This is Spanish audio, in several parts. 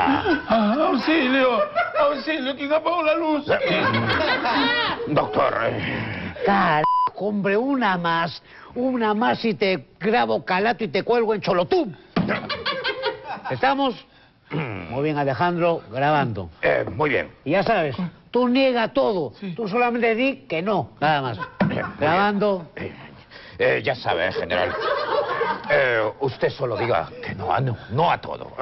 ¡Auxilio! ¡Auxilio! ¿Quién apagó la luz? Doctor. Carajo, hombre, una más y te grabo calato y te cuelgo en Cholotú. ¿Estamos? Muy bien, Alejandro, grabando. Muy bien. Y ya sabes, tú niega todo. Sí. Tú solamente di que no, nada más. Grabando. Ya sabe, general. Usted solo diga que no a todo.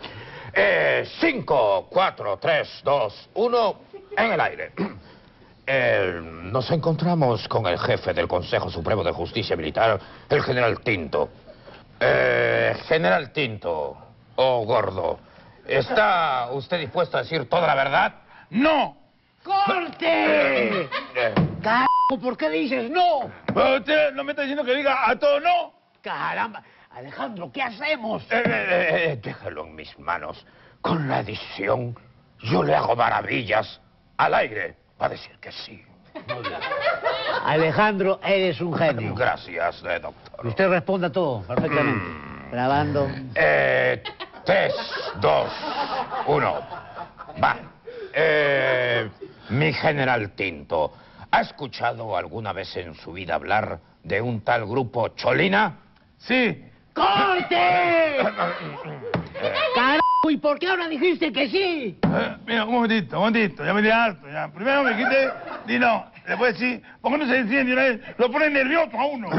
5, 4, 3, 2, 1, en el aire. Nos encontramos con el jefe del Consejo Supremo de Justicia Militar, el general Tinto. General Tinto, gordo, ¿está usted dispuesto a decir toda la verdad? ¡No! ¡Corte! Carajo, ¿por qué dices no? Pero usted no me está diciendo que diga a todo no. Caramba, Alejandro, ¿qué hacemos? Déjalo en mis manos. Con la edición, yo le hago maravillas. Al aire, va a decir que sí. Alejandro, eres un genio. Gracias, doctor. Usted responde a todo, perfectamente. Grabando. 3, 2, 1. Va. Mi general Tinto, ¿ha escuchado alguna vez en su vida hablar de un tal grupo Cholina? Sí. ¡Corte! ¡Carajo! ¿Y por qué ahora dijiste que sí? Mira, un momentito, ya me di harto, ya. Primero me quité, di no. Después sí, ¿por qué no se enciende una vez? Lo pone nervioso a uno.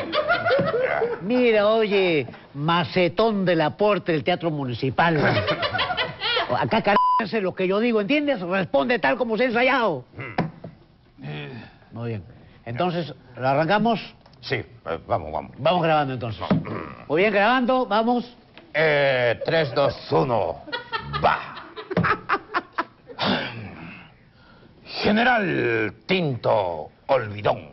Mira, oye, macetón de la puerta del Teatro Municipal. Acá, carajo, hace lo que yo digo, ¿entiendes? Responde tal como se ha ensayado. Muy bien. Entonces, ¿lo arrancamos? Sí, vamos. Vamos grabando, entonces. Muy bien, grabando, vamos. 3, 2, 1, va. General Tinto Olvidón,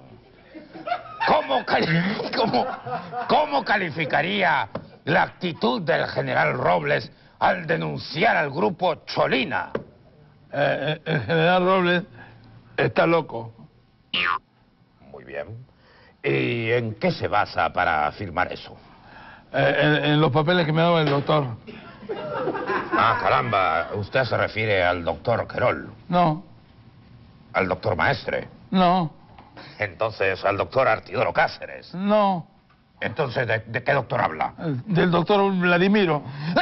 ¿cómo calificaría la actitud del general Robles al denunciar al grupo Cholina? El general Robles está loco. Muy bien. ¿Y en qué se basa para afirmar eso? En los papeles que me daba el doctor. Ah, caramba, usted se refiere al doctor Querol. No. ¿Al doctor Maestre? No. Entonces, ¿al doctor Artidoro Cáceres? No. Entonces, ¿de qué doctor habla? Del doctor Vladimiro.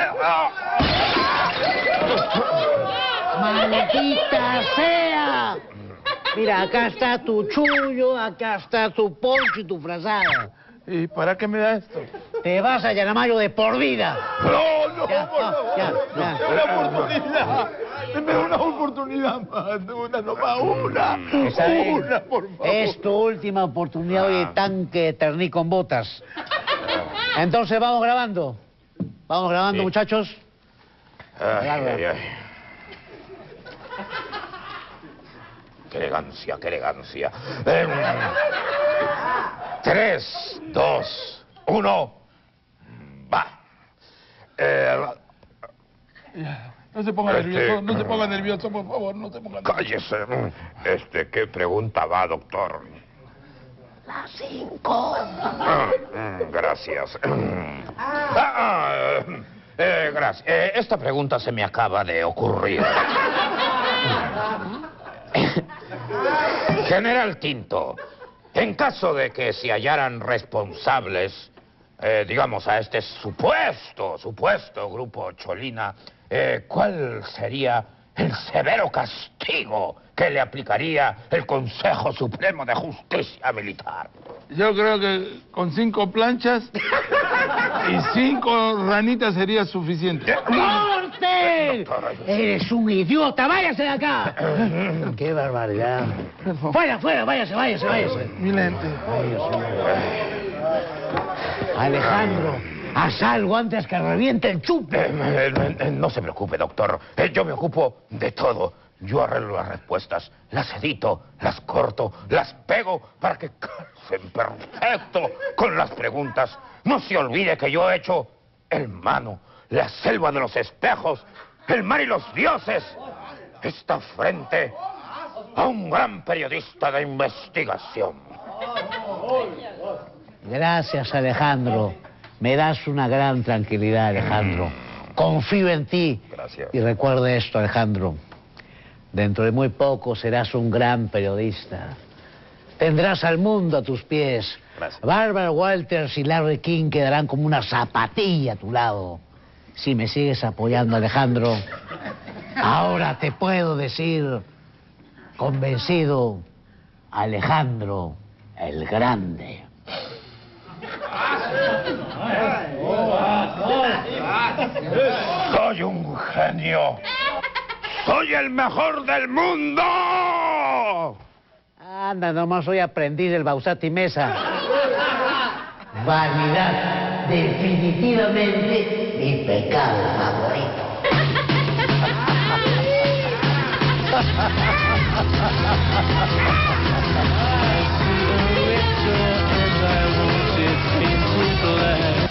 ¡Maldita sea! Mira, acá está tu chullo, acá está tu poncho y tu frazada. ¿Y para qué me da esto? Te vas a Yanamayo de por vida. No, Ya, por favor. ya. Una oportunidad. Deme una oportunidad más. Está bien. Una, por favor. Es tu última oportunidad, oye, tanque terní con botas. Entonces, vamos grabando. Vamos grabando, Sí. muchachos. Ay. Qué elegancia. 3, 2, 1, va. No se ponga nervioso, por favor, no se ponga nervioso. Cállese. ¿Qué pregunta va, doctor? Las 5. Gracias. Gracias. Esta pregunta se me acaba de ocurrir. General Tinto, en caso de que se hallaran responsables, digamos, a este supuesto grupo Cholina, ¿cuál sería el severo castigo que le aplicaría el Consejo Supremo de Justicia Militar? Yo creo que con 5 planchas y 5 ranitas sería suficiente. ¡Corte! Eres un idiota, váyase de acá. ¡Qué barbaridad! Fuera, váyase. Mi lente. Alejandro, haz algo antes que reviente el chupe. No se preocupe, doctor. Yo me ocupo de todo. Yo arreglo las respuestas, las edito, las corto, las pego para que calcen perfecto con las preguntas. No se olvide que yo he hecho el Mano, la Selva de los Espejos, el Mar y los Dioses. Está frente a un gran periodista de investigación. Gracias, Alejandro. Me das una gran tranquilidad, Alejandro. confío en ti. Gracias. Y recuerde esto, Alejandro. Dentro de muy poco serás un gran periodista. Tendrás al mundo a tus pies. Gracias. Barbara Walters y Larry King quedarán como una zapatilla a tu lado. Si me sigues apoyando, Alejandro, ahora te puedo decir, convencido, Alejandro el Grande. Soy un genio. ¡Soy el mejor del mundo! Anda, nomás soy aprendiz del Bausati Mesa. Vanidad, definitivamente mi pecado favorito. I wanted into black.